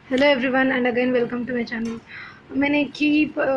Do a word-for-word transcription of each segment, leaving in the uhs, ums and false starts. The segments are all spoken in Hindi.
Hello everyone and again welcome to my channel. मैंने की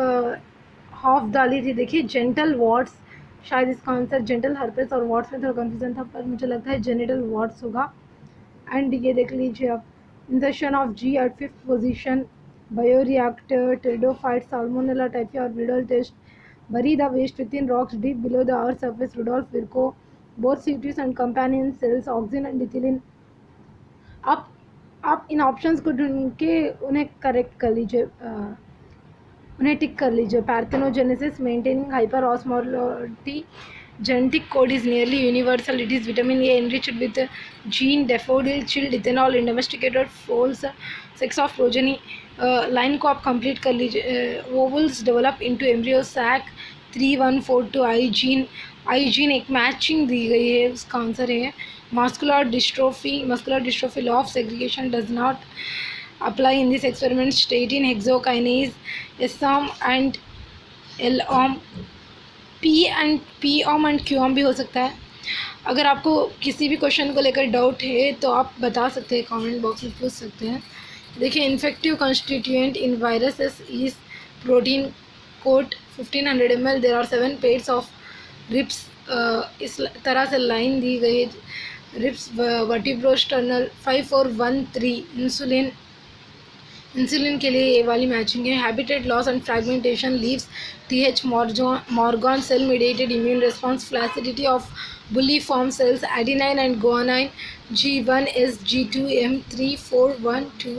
हाफ डाली थी, देखिए जेंटल वार्ड्स, शायद इसका आंसर जेंटल हर्पेस और वार्ड्स में थोड़ा कंफ्यूजन था, पर मुझे लगता है जेनिटल वार्ड्स होगा। एंड ये देख लीजिए आप, insertion of G at fifth position, bioreactor, pteridophyte, salmonella typhi और Widal test, bury the waste within rocks deep below the earth's surface, Rudolf Virchow, both cities and companion cells, oxygen and ethylene। आप आप इन ऑप्शंस को ढूंढ के उन्हें करेक्ट कर लीजिए, अ, उन्हें टिक कर लीजिए। Parthenogenesis, maintaining hyper osmolality, genetic code is nearly universal. It is vitamin A enriched with gene, daffodil, chilled ethanol in domesticated foals, sex of progeny। Line को आप कंप्लीट कर लीजिए। Ovules develop into embryo sac, three one four two I gene. I gene एक मैचिंग दी गई है, उसका आंसर है muscular dystrophy. Muscular dystrophy law of segregation does not apply in this experiment, statin, hexokinase, S O M and L O M, P and P O M and Q O M भी हो सकता है। अगर आपको किसी भी क्वेश्चन को लेकर डाउट है तो आप बता सकते हैं, कमेंट बॉक्स में पूछ सकते हैं। देखिए, infective constituent in viruses is protein coat fifteen hundred M L, there are seven pairs of ribs. इस तरह से लाइन दी गई है, ribs vertebrosternal, five four one three. Insulin, insulin के लिए ये वाली मैचिंग है। Habitat loss and fragmentation leaves T H Morgan, cell mediated immune response, flaccidity of bulliform cells, adenine and guanine, G one S G two M three four one two.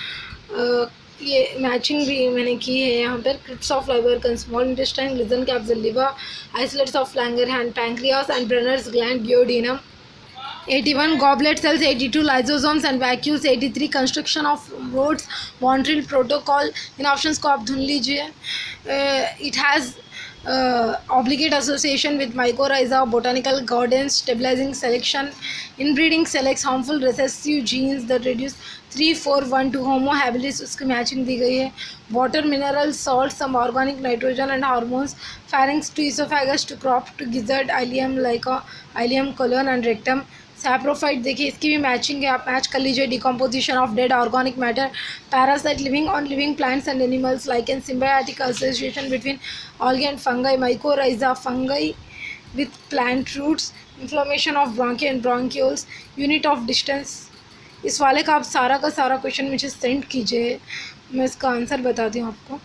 ये मैचिंग भी मैंने की है यहाँ पर। Crypts of Lieber, small intestine, Glisson capsule, liver, islets of Langerhans, pancreas and Brunner's gland, duodenum. eighty-one goblet cells, eighty-two lysosomes and vacuoles, eighty-three construction of Rhodes Montreal protocol। इन ऑप्शंस को आप ढूंढ लीजिए। It has obligate association with mycorrhiza, botanical gardens, stabilizing selection, inbreeding selects harmful recessive genes that reduce three four one two. Homo habilis, उसकी मैचिंग दी गई है। Water, mineral, salt, some organic, nitrogen and hormones, pharynx to oesophagus to crop to gizzard, ileum लाइका, ileum colon and rectum. Saprophyte, देखिए इसकी भी मैचिंग है, आप मैच कर लीजिए। Decomposition of dead organic matter, parasite living on living plants and animals, lichen symbiotic association between algae and fungi, mycorrhiza, fungi with plant roots, inflammation of bronchi and bronchioles, unit of distance। इस वाले का आप सारा का सारा क्वेश्चन मुझे सेंड कीजिए, मैं इसका आंसर बताती हूँ आपको।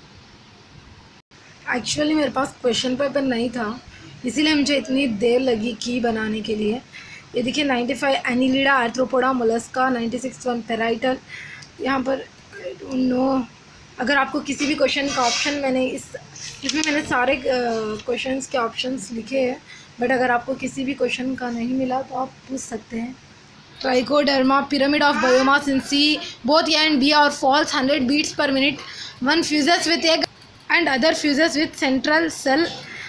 एक्चुअली मेरे पास क्वेश्चन पेपर नहीं था, इसीलिए मुझे इतनी देर लगी की बनाने के लिए। ये देखिए, ninety five Annelida, Arthropoda, Mollusca, ninety six one parietal. यहाँ पर आई डोंट नो, अगर आपको किसी भी क्वेश्चन का ऑप्शन, मैंने इस इसमें मैंने सारे क्वेश्चंस के ऑप्शंस लिखे हैं, बट अगर आपको किसी भी क्वेश्चन का नहीं मिला तो आप पूछ सकते हैं। Trichoderma, pyramid of biomass in sea, both A and B और false, hundred beats per minute, one fuses with egg and other fuses with central cell,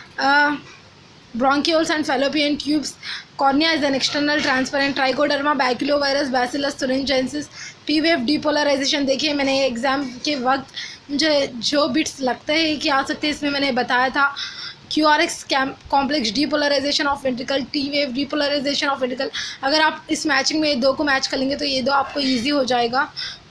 bronchioles and fallopian tubes, cornea is an external transparent, trichoderma, baculovirus, bacillus thuringiensis, p wave depolarization। देखिए, मैंने एग्ज़ाम के वक्त मुझे जो बिट्स लगता है कि आ सकते हैं, इसमें मैंने बताया था। Q R X complex, depolarisation of ventricle, T wave depolarisation of ventricle. अगर आप इस मैचिंग में ये दो को मैच कर लेंगे तो ये दो आपको ईजी हो जाएगा।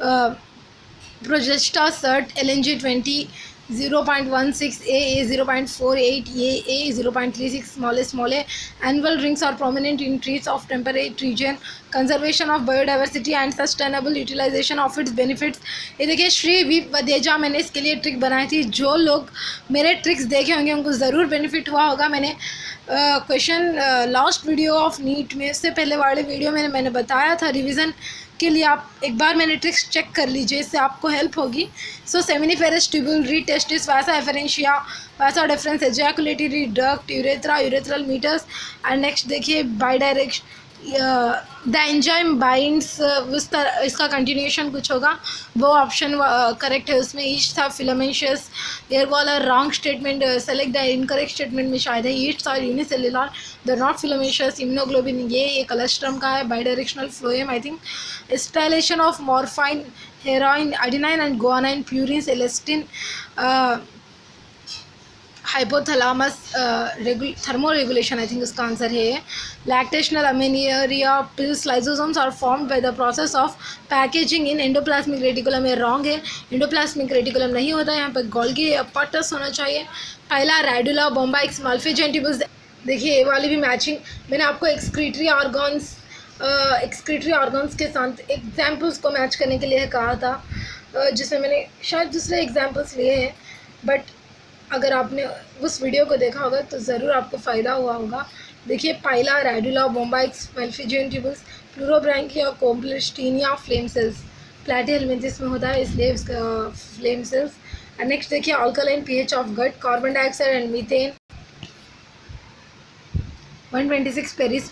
Progestasert, L N G twenty, zero point one six, A A zero point four eight, ये A zero point three six, smaller smaller. Annual rings are prominent in trees of temperate region, conservation of biodiversity and sustainable utilisation of its benefits. ये देखिए, श्री वी वदेजा, मैंने इसके लिए ट्रिक बनाई थी। जो लोग मेरे ट्रिक्स देखे होंगे उनको ज़रूर बेनिफिट हुआ होगा। मैंने question last video of NEET में, इससे पहले वाले वीडियो में मैंने बताया था रिविज़न के लिए, आप एक बार मैंने ट्रिक्स चेक कर लीजिए, इससे आपको हेल्प होगी। So seminiferous tubule, rete testis, vasa efferentia, vasa deferens, ejaculatory duct, urethra, urethral meatus. And next देखिए, bi direction, the enzyme binds, उस तरह इसका कंटिन्यूशन कुछ होगा, वो ऑप्शन करेक्ट है उसमें। ईस्ट था फिलामेंशियस, एयर वाला wrong statement, select the incorrect statement में शायद है। ईस्ट और unicellular, the not filamentous. Immunoglobin, ये ये कलेस्ट्रम का है। Bidirectional phloem, I think. Acetylation of morphine, heroin, adenine and guanine, purine, elastin, hypothalamus thermo regulation, I think उसका आंसर है। Lactational amenorrhoea pills lysosomes are formed by the process of packaging in endoplasmic reticulum. ये रॉन्ग है, एंडोप्लाज्मिक रेटिकुलम नहीं होता है, यहाँ पर गोल्गी अपॉटस होना चाहिए। पहला रेडुला बोम्बाइक्स मल्फिजेंटिबल्स, देखिए ये वाली भी मैचिंग। मैंने आपको एक्सक्रीटरी ऑर्गन्स एक्सक्रीटरी ऑर्गन्स के साथ एग्जाम्पल्स को मैच करने के लिए कहा था, uh, जिसमें मैंने शायद दूसरे एग्जाम्पल्स लिए हैं, बट अगर आपने उस वीडियो को देखा होगा तो ज़रूर आपको फ़ायदा हुआ होगा। देखिए Pila radula Bombyx Malpighian tubules pleurobranchia कोम्प्लेस्टीनिया फ्लेम सेल्स, प्लैटिहेलमिंथिस में होता है इसलिए उसका फ्लेम सेल्स। एंड नेक्स्ट देखिए alkaline pH of gut, carbon dioxide and methane. One twenty six Paris